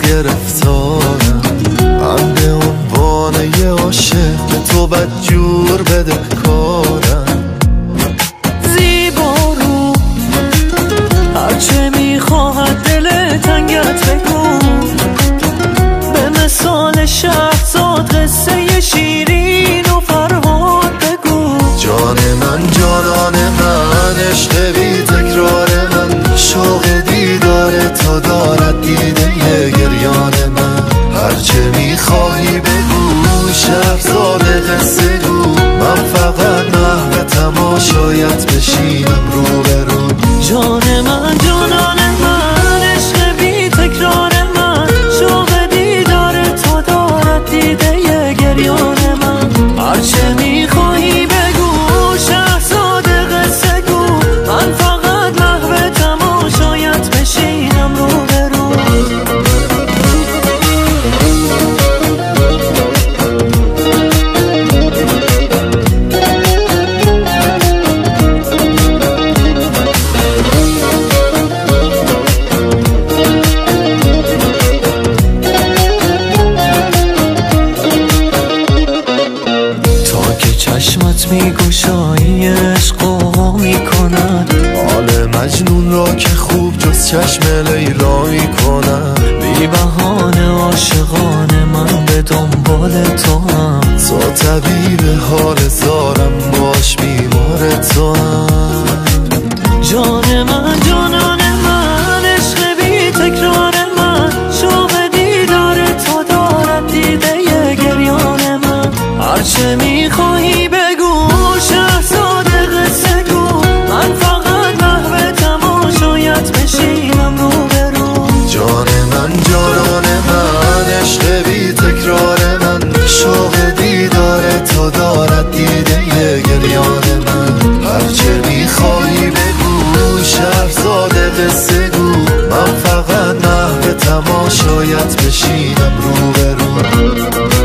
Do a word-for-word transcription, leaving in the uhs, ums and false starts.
گرفتارم. من به عنوان یه عاشق به تو بدجور بده کارم. زیبا رو هرچه میخواهد دل تنگت بگو، به مثال شهرزاد قصه شیرین و فرهاد بگو. جان من جانان من عشق بی تکرار من، شوق دیدار تو دارد دیده گریان من. هرچه میخواهی بگو شهرزاد قصه گو، من فقط محو تماشایت بشینم رو به رو. جان من جانان من عشق بی تکرار من، شوق دیدار تو دارد دیده گریان من. هرچه میخواهی بگو شهرزاد قصه گو، من فقط محو تماشایت بشینم رو به رو. چشمت میگوشایی عشقا میکند، حال مجنون را که خوب جز چشم لیلایی کنم. بی بهانه عاشقانه من به دنبال تو هم، تو طبیب حال زارم باش بیمار تو هم. جان من جانان من عشق بی تکرار من، شوق دیدار تو دارد دیده گریان من. هرچه میخواهی بگو شهرزاد قصه گو، من فقط محو تماشایت بشینم رو به رو. جان من جانان من عشق بی تکرار من، شوق دیدار تو دارد دیده گریان من. هرچه میخواهی بگو شهرزاد قصه گو، من فقط محو تماشایت بشینم رو به رو.